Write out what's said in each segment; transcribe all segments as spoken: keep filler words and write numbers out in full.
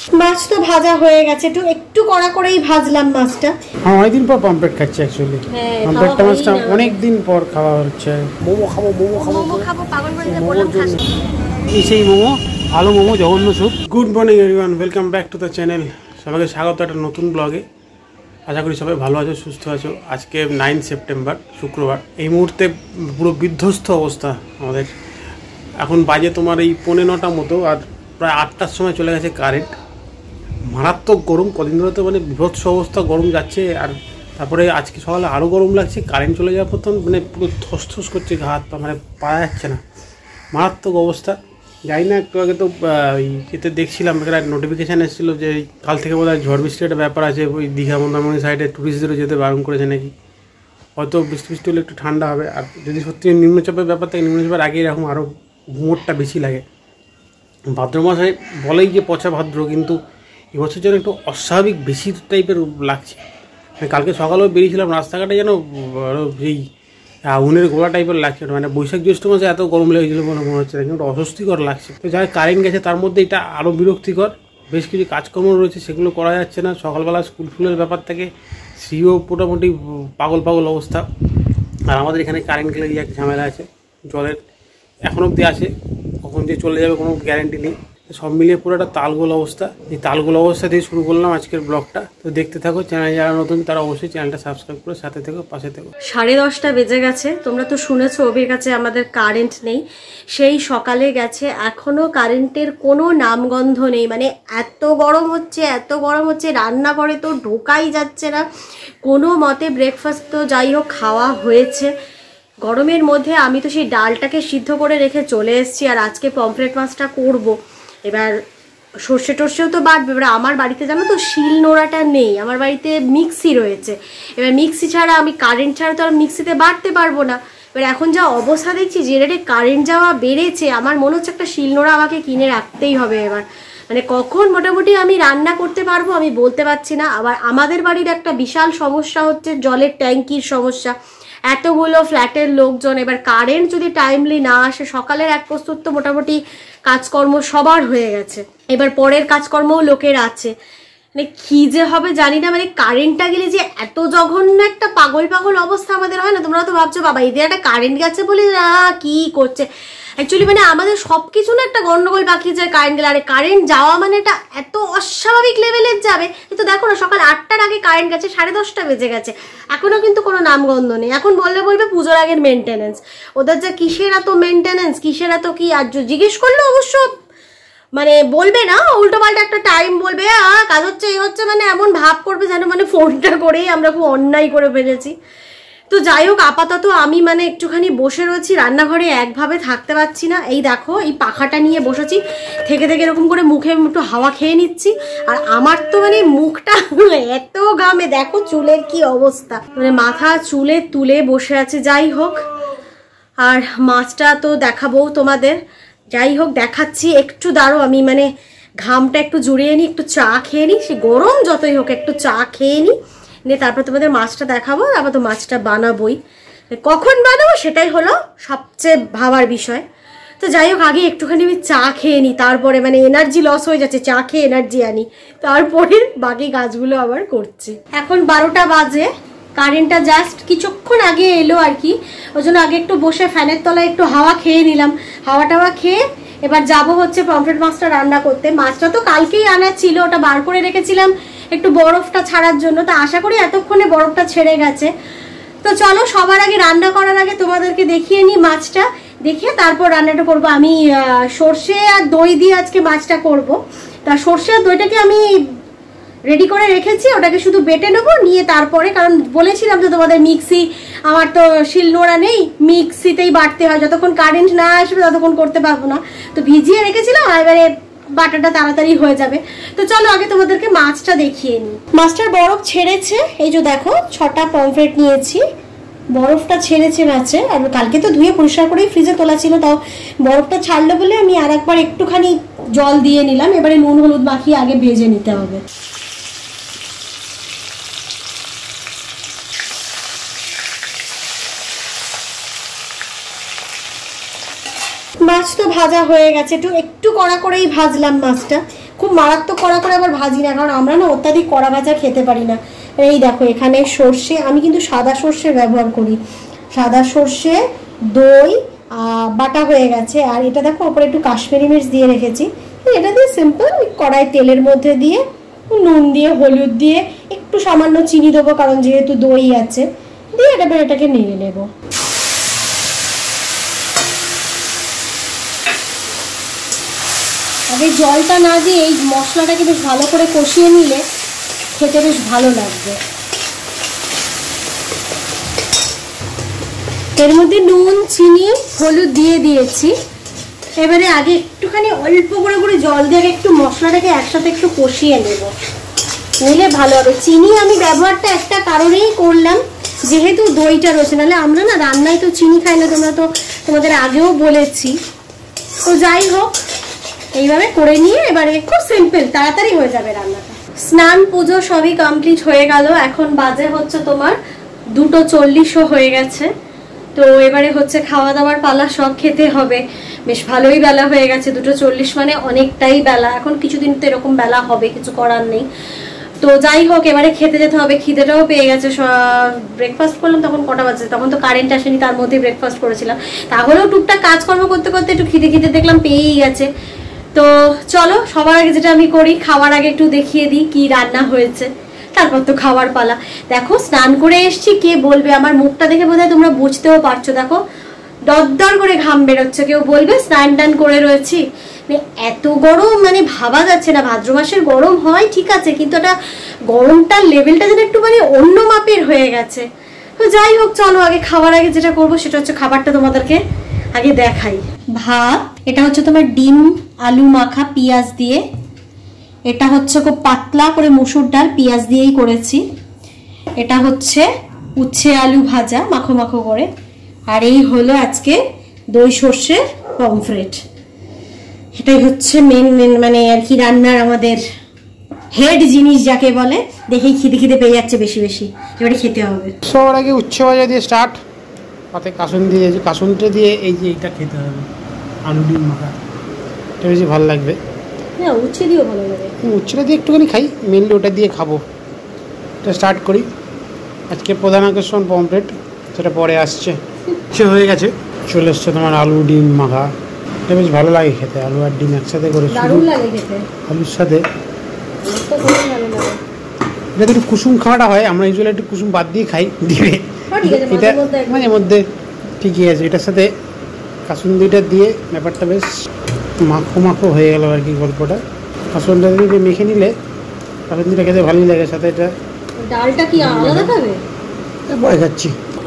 মাছ তো ভাজা হয়ে গেছে, একটু একটু কড়া করেই ভাজলাম মাছটা। হ্যাঁ অনেকদিন পর পমফ্রেট খাচ্ছি অ্যাকচুয়ালি। পমফ্রেটটা মাছটা অনেকদিন পর খাওয়া হচ্ছে। মোমো খাবো মোমো খাবো মোমো খাবো পাগল করে বললাম খাচ্ছি। এই সেই মোমো, ভালো মোমো, জঘন্য soup. Good morning everyone, welcome back to the channel. সবাইকে স্বাগত একটা নতুন ব্লগে। আশা করি সবাই ভালো আছো, সুস্থ আছো। আজকে নাইন সেপ্টেম্বর শুক্রবার। এই মুহূর্তে পুরো বিধ্বস্ত অবস্থা আমাদের। এখন বাজে তোমার এই পৌনে নটা মতো, আর প্রায় আটটার সময় চলে গেছে কারেন্ট। মারাত্মক গরম, কদিন ধরে তো মানে বিভৎস অবস্থা, গরম যাচ্ছে। আর তারপরে আজকে সকালে আরও গরম লাগছে। কারেন্ট চলে যাওয়ার পর তখন মানে পুরো থস থস করছে হাত পা, মানে পাওয়া যাচ্ছে না, মারাত্মক অবস্থা। যাই না, একটু আগে তো এতে দেখছিলাম একটা নোটিফিকেশান এসেছিলো যে কাল থেকে বোধ হয় ঝড় বৃষ্টির একটা ব্যাপার আছে। ওই দীঘা মন্দারমণি সাইডে ট্যুরিস্টদেরও যেতে বারণ করেছে নাকি। হয়তো বৃষ্টি বৃষ্টি হলে একটু ঠান্ডা হবে। আর যদি সত্যি নিম্নচাপের ব্যাপার থাকে, নিম্নচাপের আগে এরকম আরও ঘুমোরটা বেশি লাগে। ভাদ্র মাসে বলেই যে পচা ভাদ্র, কিন্তু এবছর যেন একটু অস্বাভাবিক বেশি টাইপের লাগছে। কালকে সকালেও বেরিয়েছিলাম, রাস্তাঘাটে যেন এই আগুনের গোলা টাইপের লাগছে। মানে বৈশাখ জ্যৈষ্ঠ মাসে এত গরম লেগেছিলো বলে মনে হচ্ছে না, কিন্তু অস্বস্তিকর লাগছে। তো যাই কারেন্ট গেছে, তার মধ্যে এটা আরও বিরক্তিকর। বেশ কিছু কাজকর্ম রয়েছে, সেগুলো করা যাচ্ছে না। সকালবেলা স্কুল ফুলের ব্যাপার থেকে সিও মোটামুটি পাগল পাগল অবস্থা। আর আমাদের এখানে কারেন্ট গেলে এক ঝামেলা আছে, জলের এখন অবধি আছে, কখন যে চলে যাবে কোনো গ্যারেন্টি নেই। সব মিলিয়ে পুরো একটা তালগোল অবস্থা। এই তালগোল অবস্থা দিয়ে শুরু করলাম আজকের ব্লগটা। তো দেখতে থাকো। চ্যানেল যারা নতুন তারা অবশ্যই চ্যানেলটা সাবস্ক্রাইব করে সাথে থেকো, পাশে থেকো। সাড়ে দশটা বেজে গেছে। তোমরা তো শুনেছো ওবের কাছে আমাদের কারেন্ট নেই, সেই সকালে গেছে, এখনো কারেন্টের কোনো নামগন্ধ নেই। মানে এত গরম হচ্ছে, এত গরম হচ্ছে, রান্নাঘরে তো ঢোকাই যাচ্ছে না কোনো মতে। ব্রেকফাস্ট তো যাই হোক খাওয়া হয়েছে। গরমের মধ্যে আমি তো সেই ডালটাকে সিদ্ধ করে রেখে চলে এসেছি, আর আজকে পমফ্রেট মাছটা করবো। এবার সর্ষে টর্ষেও তো বাটবে। এবার আমার বাড়িতে জানো তো শিল নোড়াটা নেই, আমার বাড়িতে মিক্সি রয়েছে। এবার মিক্সি ছাড়া আমি কারেন্ট ছাড়া তো আর মিক্সিতে বাটতে পারবো না। এবার এখন যা অবস্থা দেখছি, যে রেটে কারেন্ট যাওয়া বেড়েছে, আমার মনে হচ্ছে একটা শিল নোড়া আমাকে কিনে রাখতেই হবে এবার। মানে কখন মোটামুটি আমি রান্না করতে পারবো আমি বলতে পারছি না। আবার আমাদের বাড়ির একটা বিশাল সমস্যা হচ্ছে জলের ট্যাঙ্কির সমস্যা। এতগুলো ফ্ল্যাটের লোকজন, এবার কারেন্ট যদি টাইমলি না আসে, সকালের এক প্রস্তুত তো মোটামুটি কাজকর্ম সবার হয়ে গেছে, এবার পরের কাজকর্মও লোকের আছে। মানে কি যে হবে জানি না। মানে কারেন্টটা গেলে যে এত জঘন্য একটা পাগল পাগল অবস্থা আমাদের হয় না। তোমরা তো ভাবছো বাবা এদের একটা কারেন্ট গেছে বলে না কি করছে। অ্যাকচুয়ালি মানে আমাদের সব কিছু না একটা গন্ডগোল বাকি যায় কারেন্ট গেলে। আরে কারেন্ট যাওয়া মানে এটা এত অস্বাভাবিক লেভেলের যাবে। কিন্তু দেখো না, সকাল আটটার আগে কারেন্ট গেছে, সাড়ে দশটা বেজে গেছে, এখনো কিন্তু কোনো নামগন্ধ নেই। এখন বললে বলবে পুজোর আগের মেনটেনেন্স। ওদের যে কিসের এত মেনটেনেন্স, কিসের এত কি, আর জিজ্ঞেস করলে অবশ্য মানে বলবে না, উল্টো পাল্টা একটা টাইম বলবে, আহ কাজ হচ্ছে এই হচ্ছে, মানে এমন ভাব করবে যেন মানে ফোনটা করেই আমরা খুব অন্যায় করে ফেলেছি। তো যাই হোক, আপাতত আমি মানে একটুখানি বসে রয়েছি রান্নাঘরে, একভাবে থাকতে পারছি না। এই দেখো এই পাখাটা নিয়ে বসেছি, থেকে থেকে এরকম করে মুখে একটু হাওয়া খেয়ে নিচ্ছি। আর আমার তো মানে মুখটা এত ঘামে, দেখো চুলের কি অবস্থা, মানে মাথা চুলে তুলে বসে আছে। যাই হোক, আর মাছটা তো দেখাবো তোমাদের। যাই হোক দেখাচ্ছি, একটু দাঁড়ো, আমি মানে ঘামটা একটু জুড়িয়ে নিই, একটু চা খেয়ে নিই। সে গরম যতই হোক একটু চা খেয়ে নিই, নিয়ে তারপর তোমাদের মাছটা দেখাবো। তারপর তো মাছটা বানাবোই, কখন বানাবো সেটাই হলো সবচেয়ে ভাবার বিষয়। তো যাই হোক আগে একটুখানি আমি চা খেয়ে নিই, তারপরে মানে এনার্জি লস হয়ে যাচ্ছে, চা খেয়ে এনার্জি আনি, তারপরে বাকি কাজগুলো আবার করছি। এখন বারোটা বাজে, কারেন্টটা জাস্ট কিছুক্ষণ আগে এলো আর কি, ওই জন্য আগে একটু বসে ফ্যানের তলায় একটু হাওয়া খেয়ে নিলাম। হাওয়া টাওয়া খেয়ে এবার যাব হচ্ছে পমফ্রেট মাছটা রান্না করতে। মাছটা তো কালকেই আনা ছিল, ওটা বার করে রেখেছিলাম একটু বরফটা ছাড়ার জন্য। তো আশা করি এতক্ষণে বরফটা ছেড়ে গেছে। তো চলো সবার আগে রান্না করার আগে তোমাদেরকে দেখিয়ে নিই মাছটা, দেখে তারপর রান্নাটা করব। আমি সর্ষে আর দই দিয়ে আজকে মাছটা করব। তা সর্ষে আর দইটাকে আমি রেডি করে রেখেছি, ওটাকে শুধু বেটে নেবো, নিয়ে তারপরে, কারণ বলেছিলাম যে তোমাদের মিক্সি, আমার তো শিলনোড়া নেই, মিক্সিতেই বাটতে হয়, যতক্ষণ কারেন্ট না আসবে ততক্ষণ করতে পারবো না। তো ভিজিয়ে রেখেছিলাম, এবারে বাটাটা তাড়াতাড়ি হয়ে যাবে। তো চলো আগে তোমাদেরকে মাছটা দেখিয়ে নিই। মাছটার বরফ ছেড়েছে, এই যে দেখো ছটা পমফ্রেট নিয়েছি, বরফটা ছেড়েছে মাছে। আর কালকে তো ধুয়ে পরিষ্কার করেই ফ্রিজে তোলা ছিল, তাও বরফটা ছাড়লো বলে আমি আর একবার একটুখানি জল দিয়ে নিলাম। এবারে নুন হলুদ মাখিয়ে আগে ভেজে নিতে হবে। মাছ তো ভাজা হয়ে গেছে, একটু একটু কড়া করেই ভাজলাম মাছটা, খুব মারাত্মক কড়া করে আবার ভাজি না, কারণ আমরা না অত্যাধিক কড়া ভাজা খেতে পারি না। এই দেখো এখানে সর্ষে, আমি কিন্তু সাদা সর্ষে ব্যবহার করি, সাদা সর্ষে, দই বাটা হয়ে গেছে। আর এটা দেখো ওপরে একটু কাশ্মীরি মির্চ দিয়ে রেখেছি। এটা দিয়ে সিম্পল কড়াই তেলের মধ্যে দিয়ে নুন দিয়ে হলুদ দিয়ে একটু সামান্য চিনি দেবো, কারণ যেহেতু দই আছে, দিয়ে এবার এটাকে নেড়ে নেব। আগে জলটা না দিয়ে এই মশলাটাকে বেশ ভালো করে কষিয়ে নিলে খেতে বেশ ভালো লাগবে। এর মধ্যে নুন চিনি হলুদ দিয়ে দিয়েছি। এবারে আগে একটুখানি অল্প করে করে জল দিয়ে একটু মশলাটাকে একসাথে একটু কষিয়ে নেব, নিলে ভালো হবে। চিনি আমি ব্যবহারটা একটা কারণেই করলাম, যেহেতু দইটা রয়েছে, নাহলে আমরা না রান্নায় তো চিনি খাই না, তোমরা তো তোমাদের আগেও বলেছি। তো যাই হোক, এইভাবে করে নিয়ে এবারে খুব সিম্পল তাড়াতাড়ি হয়ে যাবে রান্নাটা। স্নান পুজো সবই কমপ্লিট হয়ে গেল, এখন বাজে হচ্ছে তোমার দুটো চল্লিশও হয়ে গেছে। তো এবারে হচ্ছে খাওয়া দাওয়ার পালা, সব খেতে হবে। বেশ ভালোই বেলা হয়ে গেছে, দুটো চল্লিশ মানে অনেকটাই বেলা। এখন কিছুদিন তো এরকম বেলা হবে, কিছু করার নেই। তো যাই হোক, এবারে খেতে যেতে হবে, খিদেটাও পেয়ে গেছে। ব্রেকফাস্ট করলাম তখন কটা বাজে, তখন তো কারেন্ট আসেনি, তার মধ্যে ব্রেকফাস্ট করেছিলাম। তাহলেও টুকটাক কাজকর্ম করতে করতে একটু খিদে খিদে দেখলাম পেয়েই গেছে। তো চলো, সবার আগে যেটা আমি করি, খাওয়ার আগে একটু দেখিয়ে দিই কি রান্না হয়েছে, তারপর তো খাওয়ার পালা। দেখো স্নান করে এসছি, কে বলবে, আমার মুখটা দেখে বোধহয় তোমরা বুঝতেও পারছো, দেখো দরদর করে ঘাম বেরোচ্ছে, কেউ বলবে স্নান টান করে রয়েছি। এত গরম মানে ভাবা যাচ্ছে না। ভাদ্র মাসের গরম হয় ঠিক আছে, কিন্তু এটা গরমটার লেভেলটা যেন একটু মানে অন্য মাপের হয়ে গেছে। তো যাই হোক, চলো আগে খাওয়ার আগে যেটা করবো সেটা হচ্ছে খাবারটা তোমাদেরকে আগে দেখাই। ভাত, এটা হচ্ছে তোমার ডিম আলু মাখা পেঁয়াজ দিয়ে, এটা হচ্ছে খুব পাতলা করে মসুর ডাল পেঁয়াজ দিয়েই করেছি। এটা হচ্ছে উচ্ছে আলু ভাজা মাখো মাখো করে। আর এই হলো আজকে দই সর্ষের পমফ্রেট। এটাই হচ্ছে মেন মেন মানে আর কি রান্নার আমাদের হেড জিনিস যাকে বলে। দেখেই খিদে খিদে পেয়ে যাচ্ছে বেশি বেশি, এবারে খেতে হবে। সবার আগে উচ্ছে ভাজা দিয়ে স্টার্ট, পাতে কাসুন দিয়ে, কাসুনটা দিয়ে এই যে এইটা খেতে হবে, আলু ডিম মাখা, এটা বেশি ভালো লাগবে। হ্যাঁ, উচ্ছে দিয়েও ভালো লাগে। উচ্ছেটা দিয়ে একটুখানি খাই, মেনলি ওটা দিয়ে খাবো। এটা স্টার্ট করি। আজকে প্রধান আকর্ষণ পমফ্রেট, সেটা পরে আসছে। সে হয়ে গেছে, চলে এসছে তোমার আলু ডিম মাখা। এটা বেশ ভালো লাগে খেতে, আলু আর ডিম একসাথে করে, দারুণ লাগে খেতে আলুর সাথে। এটা একটু কুসুম খাওয়াটা হয়, আমরা ইউজুয়ালি একটু কুসুম বাদ দিয়ে খাই ডিমে। এটা মাঝে মধ্যে ঠিকই আছে। এটার সাথে কাসুন্দিটা দিয়ে ব্যাপারটা বেশ মাখো মাখো হয়ে গেল আর কি গল্পটা। কাসুন্দিটা দিয়ে মেখে নিলে কাসুন্দিটা খেতে ভালোই লাগে। সাথে এটা ডালটা কি আলাদা খাবে? পরে খাচ্ছি।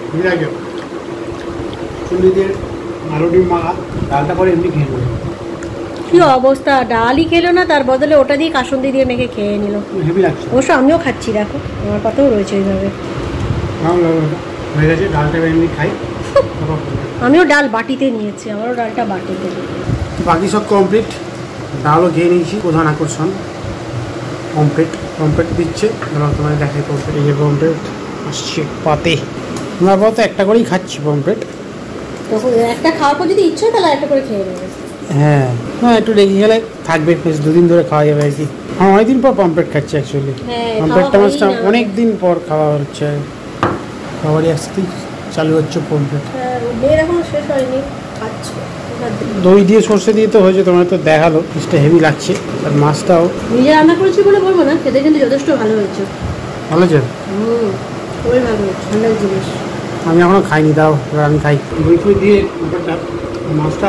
আলু ডিম মাখা, ডালটা পরে এমনি খেয়ে নেবে। কি অবস্থা, ডালই খেলো না, তার বদলে ওটা দিয়ে কাসুন্দি দিয়ে মেখে খেয়ে নিল। হেভি লাগছে। অবশ্য আমিও খাচ্ছি, দেখো আমার পাতেও রয়েছে এইভাবে। হয়ে গেছে, ডালটা এমনি খাই। আমিও ডাল বাটিতে নিয়েছি, আমারও ডালটা বাটিতে। বাকি সব কমপ্লিট, ডালও খেয়ে নিয়েছি। প্রধান আকর্ষণ পমফ্রেট, পমফ্রেট দিচ্ছে। এবার তোমার দেখাই পমফ্রেট, এই যে পমফ্রেট আসছে পাতে। আমরা আপাতত একটা করেই খাচ্ছি পমফ্রেট। তখন একটা খাওয়ার পর যদি ইচ্ছে হয় তাহলে একটা করে খেয়ে নেবে। হ্যাঁ, হ্যাঁ একটু রেখে গেলে থাকবে, বেশ দুদিন ধরে খাওয়া যাবে আর কি। হ্যাঁ, অনেকদিন পর পমফ্রেট খাচ্ছি অ্যাকচুয়ালি। পমফ্রেটটা মাছটা অনেক দিন পর খাওয়া হচ্ছে, খাবারই আসতেই চালু হচ্ছে পমফ্রেট। শেষ হয়নি, দই দিয়ে সর্ষে দিয়ে তো হয়েছে, তোমার তো দেখালো, জিনিসটা হেভি লাগছে। আর মাছটাও নিজে রান্না করেছি বলে বলবো না, খেতে কিন্তু যথেষ্ট ভালো হয়েছে। ভালো হয়েছে? হুম, খুবই ভালো হয়েছে, ঠান্ডার জিনিস। আমি এখনো খাইনি, দাও আমি খাই। দই ফই দিয়ে মাছটা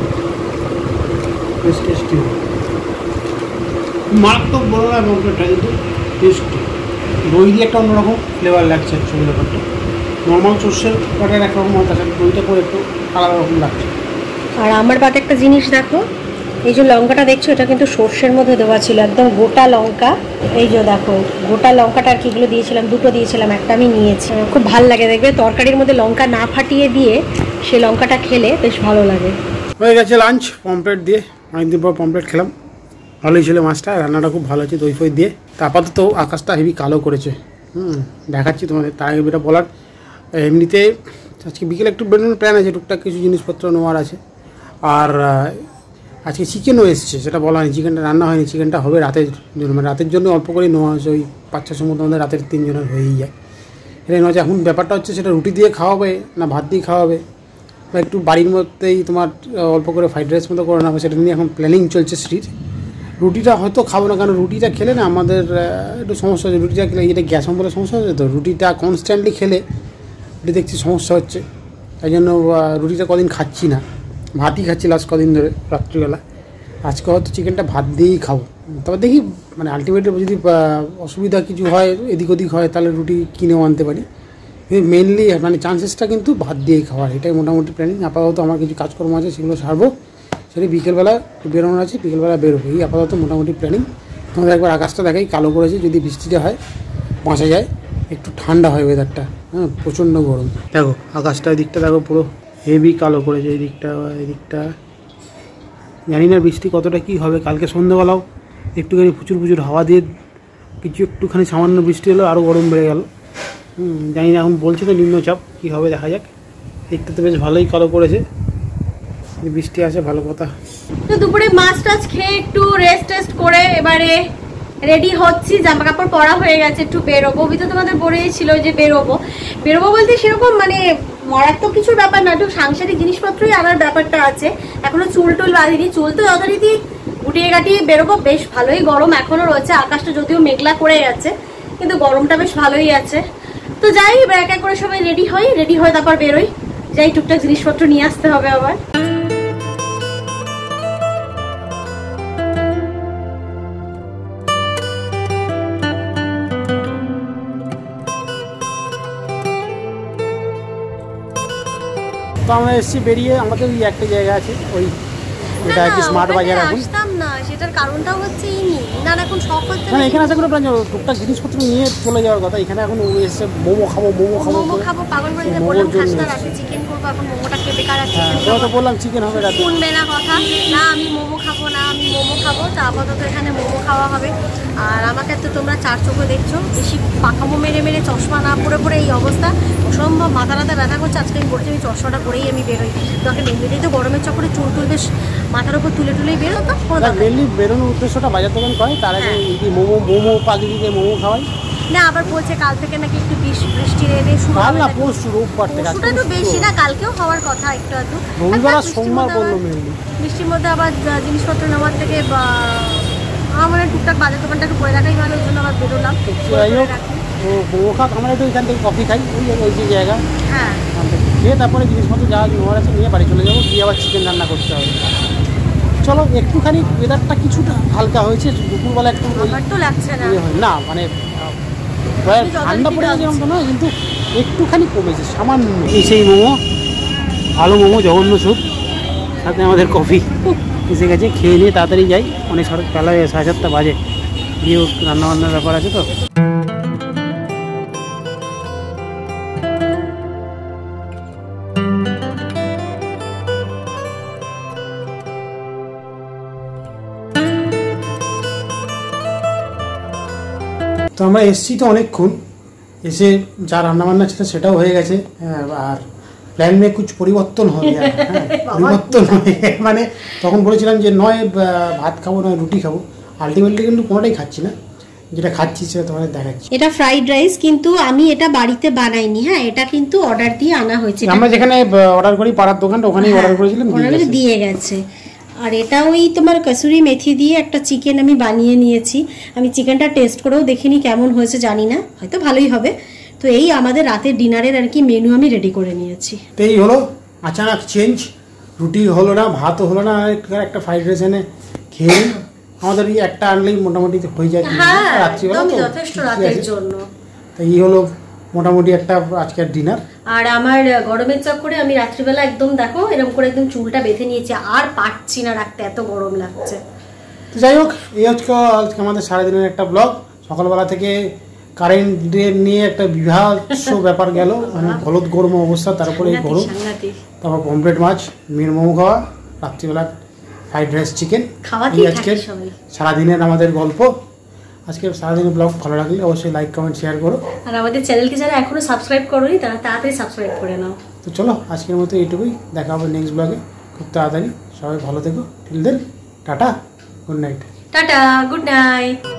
বেশ টেস্টি, মারাত্মক বড় না পমফ্রেটটা, কিন্তু টেস্টি। দই দিয়ে একটা অন্যরকম ফ্লেভার লাগছে অ্যাকচুয়ালি ব্যাপারটা। নর্মাল সর্ষের বাটার একরকম হয়, তার সাথে দইটা করে একটু আলাদা রকম লাগছে। আর আমার পাতে একটা জিনিস দেখো, এই যে লঙ্কাটা দেখছো, এটা কিন্তু সর্ষের মধ্যে দেওয়া ছিল, একদম গোটা লঙ্কা। এই যে দেখো গোটা লঙ্কাটা আর কি, এগুলো দিয়েছিলাম, দুটো দিয়েছিলাম, একটা আমি নিয়েছি। খুব ভালো লাগে, দেখবে তরকারির মধ্যে লঙ্কা না ফাটিয়ে দিয়ে সে লঙ্কাটা খেলে বেশ ভালো লাগে। হয়ে গেছে লাঞ্চ পমফ্রেট দিয়ে, অনেকদিন পর পমফ্রেট খেলাম। ভালোই ছিল মাছটা, রান্নাটা খুব ভালো হয়েছে দই ফই দিয়ে। তা আপাতত আকাশটা হেভি কালো করেছে, হুম দেখাচ্ছি তোমাদের। তার আগে এটা বলার, এমনিতে আজকে বিকেলে একটু বেরোনোর প্ল্যান আছে, টুকটাক কিছু জিনিসপত্র নেওয়ার আছে। আর আজকে চিকেনও এসছে, সেটা বলা হয়নি, চিকেনটা রান্না হয়নি, চিকেনটা হবে রাতের জন্য, মানে রাতের জন্য অল্প করেই নেওয়া হয়েছে, ওই পাঁচ ছশোর মধ্যে আমাদের রাতের তিনজনের হয়েই যায়। এটা নয় এখন ব্যাপারটা হচ্ছে সেটা রুটি দিয়ে খাওয়াবে না ভাত দিয়ে খাওয়াবে, বা একটু বাড়ির মধ্যেই তোমার অল্প করে ফ্রাইড রাইস মতো করে নেওয়া হবে, সেটা নিয়ে এখন প্ল্যানিং চলছে স্ত্রীর। রুটিটা হয়তো খাবো না, কারণ রুটিটা খেলে না আমাদের একটু সমস্যা হচ্ছে, রুটিটা খেলে এটা গ্যাস অম্বলের সমস্যা হচ্ছে, তো রুটিটা কনস্ট্যান্টলি খেলে রুটি দেখছি সমস্যা হচ্ছে, তাই জন্য রুটিটা কদিন খাচ্ছি না, ভাতই খাচ্ছি লাস্ট কদিন ধরে রাত্রিবেলা। আজকে হয়তো চিকেনটা ভাত দিয়েই খাবো, তবে দেখি মানে আলটিমেটলি যদি অসুবিধা কিছু হয় এদিক ওদিক হয় তাহলে রুটি কিনেও আনতে পারি, কিন্তু মেনলি মানে চান্সেসটা কিন্তু ভাত দিয়েই খাওয়ার, এটাই মোটামুটি প্ল্যানিং। আপাতত আমার কিছু কাজকর্ম আছে সেগুলো সারবো, সেটা বিকেলবেলা বেরোনোর আছে, বিকেলবেলা বেরোবো, এই আপাতত মোটামুটি প্ল্যানিং। তোমাদের একবার আকাশটা দেখাই, কালো করেছে, যদি বৃষ্টিটা হয় বাঁচা যায়, একটু ঠান্ডা হয় ওয়েদারটা, হ্যাঁ প্রচণ্ড গরম। দেখো আকাশটা ওই দিকটা দেখো পুরো হেভি কালো করেছে, এই দিকটা এই দিকটা জানি না বৃষ্টি কতটা কী হবে। কালকে সন্ধ্যেবেলাও একটুখানি প্রচুর প্রচুর হাওয়া দিয়ে কিছু একটুখানি সামান্য বৃষ্টি হলো, আরও গরম বেড়ে গেল। হুম জানি না, এখন বলছে তো নিম্নচাপ, কী হবে দেখা যাক। দেখতে তো বেশ ভালোই কালো করেছে, বৃষ্টি আসে ভালো কথা। তো দুপুরে মাছ টাছ খেয়ে একটু রেস্ট টেস্ট করে এবারে রেডি হচ্ছি, জামা কাপড় পরা হয়ে গেছে, একটু বেরোবো। তো তোমাদের বলেই ছিল যে বেরোবো বেরোবো বলতে সেরকম মানে মারাত্মক কিছুর ব্যাপার না, একটু সাংসারিক জিনিসপত্রই আনার ব্যাপারটা আছে। এখনো চুল টুল বাঁধিনি, চুল তো যথারীতি গুটিয়ে গাটিয়ে বেরোবো। বেশ ভালোই গরম এখনো রয়েছে, আকাশটা যদিও মেঘলা করে যাচ্ছে, কিন্তু গরমটা বেশ ভালোই আছে। তো যাই এবার এক এক করে সবাই রেডি হই, রেডি হয়ে তারপর বেরোই, যাই টুকটাক জিনিসপত্র নিয়ে আসতে হবে আবার। তো আমরা এসেছি বেরিয়ে, আমাদের ওই একটা জায়গা আছে ওই এটা কি স্মার্ট বাজার, এখন আসতাম না, সেটার কারণটা হচ্ছে ইনি না এখন শখ হচ্ছে না, এখানে আসা করে প্ল্যান টুকটাক জিনিসপত্র নিয়ে চলে যাওয়ার কথা। এখানে এখন এসে মোমো খাবো মোমো খাবো মোমো খাবো পাগল করে বললাম, খাস না রাতে চিকেন করবো, এখন মোমোটা খেতে কার আছে, হ্যাঁ তো বললাম চিকেন হবে রাতে, শুনবে না কথা, না আমি মোমো খাবো না আমি মোমো খাবো। তো আপাতত এখানে মোমো খাওয়া হবে। আর আমাকে তো তোমরা চার চোখে দেখছো, বেশি পাকামো মেরে মেরে চশমা না পরে পরে এই অবস্থা, অসম্ভব মাথা রাতে ব্যথা করছে। আজকে আমি বলছি আমি চশমাটা পরেই আমি বেরোই, তোকে এমনিতেই তো গরমের চক্করে চুল টুল বেশ মাথার উপর তুলে তুলেই বেরোতো। মেনলি বেরোনোর উদ্দেশ্যটা বাজার দোকান করে, তার আগে মোমো মোমো পাগড়িতে মোমো খাওয়াই না, আবার বলছে কাল থেকে নাকি একটু বৃষ্টি রেডে শুরু হবে না, পরশু রোববার থেকে, আজকে তো বেশি না, কালকেও হওয়ার কথা একটু একটু, রবিবার আর সোমবার বললো মেনলি। বৃষ্টির মধ্যে আবার জিনিসপত্র নেওয়ার থেকে আমার টুকটাক বাজার দোকানটা একটু করে রাখাই ভালো, ওই জন্য আবার বেরোলাম। যাই হোক তো মোমো খাক, আমরা একটু এখান থেকে কফি খাই ওই ওই যে জায়গা, হ্যাঁ খেয়ে তারপরে জিনিসপত্র যা নেওয়ার আছে নিয়ে বাড়ি চলে যাবো, গিয়ে আবার চিকেন রান্না করতে হবে। চলো একটুখানি ওয়েদারটা কিছুটা হালকা হয়েছে, দুপুরবেলা একটু তো লাগছে না না মানে প্রায় ঠান্ডা পড়ে গেছে এরকম তো নয়, কিন্তু একটুখানি কমেছে সামান্য। এই সেই মোমো, ভালো মোমো, জঘন্য স্যুপ, সাথে আমাদের কফি এসে গেছে, খেয়ে নিয়ে তাড়াতাড়ি যাই, অনেক সাড়ে বেলা সাড়ে সাতটা বাজে, গিয়েও রান্নাবান্নার ব্যাপার আছে তো। তো আমরা এসছি তো অনেকক্ষণ, এসে যা রান্নাবান্না ছিল সেটাও হয়ে গেছে, আর প্ল্যান মে কুছ পরিবর্তন হবে, পরিবর্তন হবে মানে তখন বলেছিলাম যে নয় ভাত খাবো নয় রুটি খাবো, আলটিমেটলি কিন্তু কোনোটাই খাচ্ছি না, যেটা খাচ্ছি সেটা তোমাদের দেখাচ্ছি। এটা ফ্রাইড রাইস, কিন্তু আমি এটা বাড়িতে বানাইনি, হ্যাঁ এটা কিন্তু অর্ডার দিয়ে আনা হয়েছে। আমরা যেখানে অর্ডার করি পাড়ার দোকানটা ওখানেই অর্ডার করেছিলাম, দিয়ে গেছে। আর এটা ওই তোমার কসুরি মেথি দিয়ে একটা চিকেন আমি বানিয়ে নিয়েছি, আমি চিকেনটা টেস্ট করেও দেখিনি কেমন হয়েছে জানি না, হয়তো ভালোই হবে। তো এই আমাদের রাতের ডিনারের আর কি মেনু আমি রেডি করে নিয়েছি। তো এই হলো আচানক চেঞ্জ, রুটি হলো না ভাতও হলো না, একটা ফ্রাইড রাইস এনে খেয়ে আমাদের এই একটা আনলেই মোটামুটি হয়ে যায় রাত্রিবেলা, যথেষ্ট রাতের জন্য। তো এই হলো মোটামুটি একটা আজকের ডিনার। আর আমার গরমের চক্করে আমি রাত্রিবেলা একদম দেখো এরকম করে একদম চুলটা বেঁধে নিয়েছি, আর পারছি না রাখতে, এত গরম লাগছে। তো যাই হোক এই হচ্ছে আজকে আমাদের সারাদিনের একটা ব্লগ। সকালবেলা থেকে কারেন্টের নিয়ে একটা বিভৎস ব্যাপার গেল, মানে হলুদ গরম অবস্থা, তারপরে এই গরম, তারপর পমফ্রেট মাছ, মির মোমো খাওয়া, রাত্রিবেলা ফ্রাইড রাইস চিকেন, এই আজকের সারাদিনের আমাদের গল্প। আজকে সারাদিনের ব্লগ ভালো লাগলে অবশ্যই লাইক কমেন্ট শেয়ার করো, আর আমাদের চ্যানেলকে যারা এখনো সাবস্ক্রাইব করোনি তারা তাড়াতাড়ি সাবস্ক্রাইব করে নাও। তো চলো আজকের মতো এইটুকুই, দেখা হবে নেক্সট ব্লগে খুব তাড়াতাড়ি। সবাই ভালো থেকো, till then ta-ta, good night. Ta-ta, good night.